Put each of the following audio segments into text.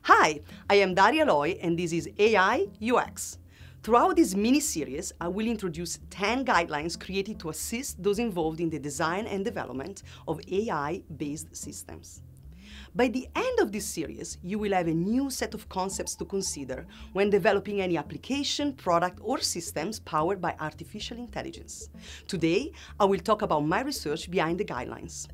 Hi, I am Daria Loy and this is AI UX. Throughout this mini-series, I will introduce 10 guidelines created to assist those involved in the design and development of AI-based systems. By the end of this series, you will have a new set of concepts to consider when developing any application, product, or systems powered by artificial intelligence. Today, I will talk about my research behind the guidelines.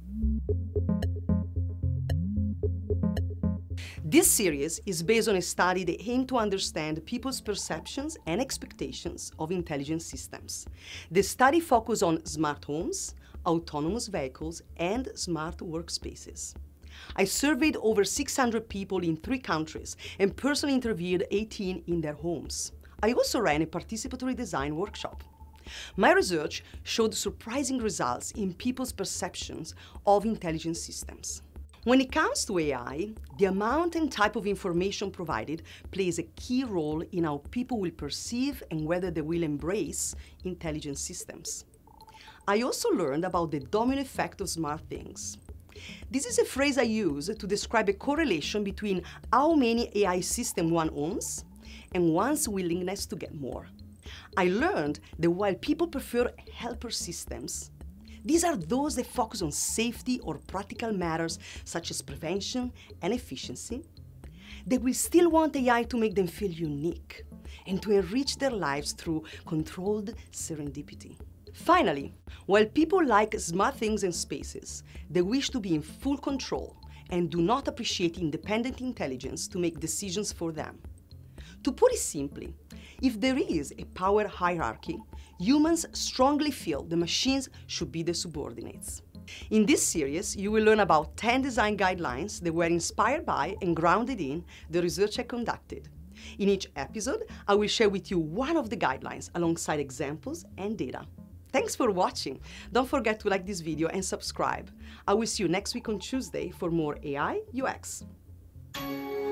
This series is based on a study that aimed to understand people's perceptions and expectations of intelligent systems. The study focused on smart homes, autonomous vehicles, and smart workspaces. I surveyed over 600 people in 3 countries and personally interviewed 18 in their homes. I also ran a participatory design workshop. My research showed surprising results in people's perceptions of intelligent systems. When it comes to AI, the amount and type of information provided plays a key role in how people will perceive and whether they will embrace intelligent systems. I also learned about the domino effect of smart things. This is a phrase I use to describe a correlation between how many AI systems one owns and one's willingness to get more. I learned that while people prefer helper systems, these are those that focus on safety or practical matters such as prevention and efficiency, they will still want AI to make them feel unique and to enrich their lives through controlled serendipity. Finally, while people like smart things and spaces, they wish to be in full control and do not appreciate independent intelligence to make decisions for them. To put it simply, if there is a power hierarchy, humans strongly feel the machines should be the subordinates. In this series, you will learn about 10 design guidelines that were inspired by and grounded in the research I conducted. In each episode, I will share with you one of the guidelines alongside examples and data. Thanks for watching. Don't forget to like this video and subscribe. I will see you next week on Tuesday for more AI UX.